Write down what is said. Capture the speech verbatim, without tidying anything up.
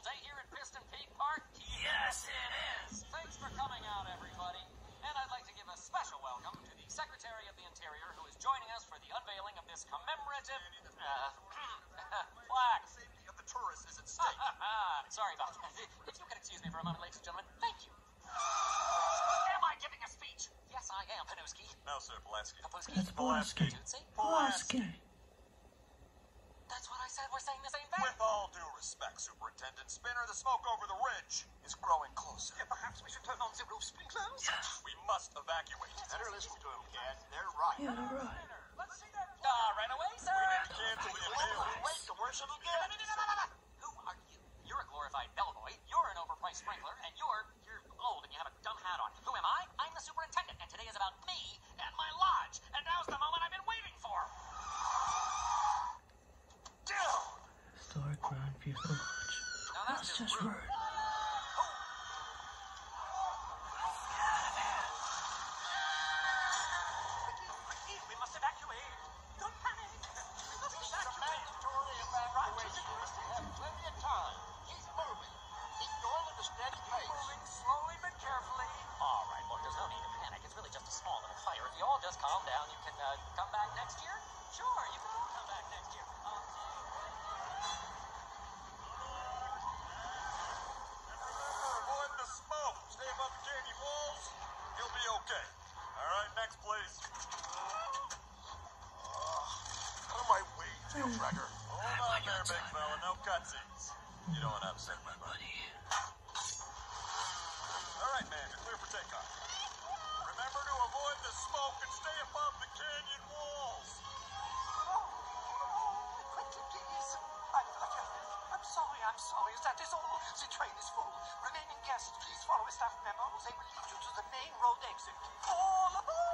day here at Piston Peak Park? Yes, it is. Thanks for coming out, everybody. And I'd like to give a special welcome to the Secretary of the Interior, who is joining us for the unveiling of this commemorative uh, plaque. The safety of the tourists is at stake. Sorry about that. If you could excuse me for a moment, ladies and gentlemen, thank you. Am I giving a speech? Yes, I am, Panuski. No, sir, Pulaski. Papuski? That's Pulaski. Tootsie? Pulaski. That's what I said. We're saying the same thing. With all due respect, Superintendent Spinner, the smoke over the ridge is growing closer. Yeah, perhaps we should turn on the roof sprinklers? Yes. We must evacuate. Better listen to him, Cat. They're right. Yeah, they're right. Let's see that. Ah, right away, sir. We need to cancel the unveiling. Wait, the worse it'll get. Who are you? You're a glorified bellboy. You're an overpriced sprinkler, and you're you're old and you have a dumb hat on. Who am I? I'm the superintendent, and today is about me and my lodge. And now's the moment I've been waiting for. Down. Historic Grand Vehicle Lodge. Now That's just rude. Ricky, we must evacuate. Don't panic. We must This is a evacuate. mandatory evacuation. We have plenty of time. Keep moving. Keep going at a steady pace. Moving slowly but carefully. All right, look, there's no need to panic. It's really just a small little fire. If you all just calm down, you can uh, come back next year. Sure, you can all come back next year. Um, Avoid the smoke. Stay above the canyon walls. You'll be okay. All right, next, please. Out of my way, tail dragger. Hold on there, big fella. No cutscenes. You don't want to upset my buddy. All right, man. You're clear for takeoff. Remember to avoid the smoke and stay above the canyon walls. Quickly, please. I'm, I'm sorry, I'm sorry. That is all. The train is full. Remaining guests, please follow a staff memo. They will lead you to the main road exit. All aboard!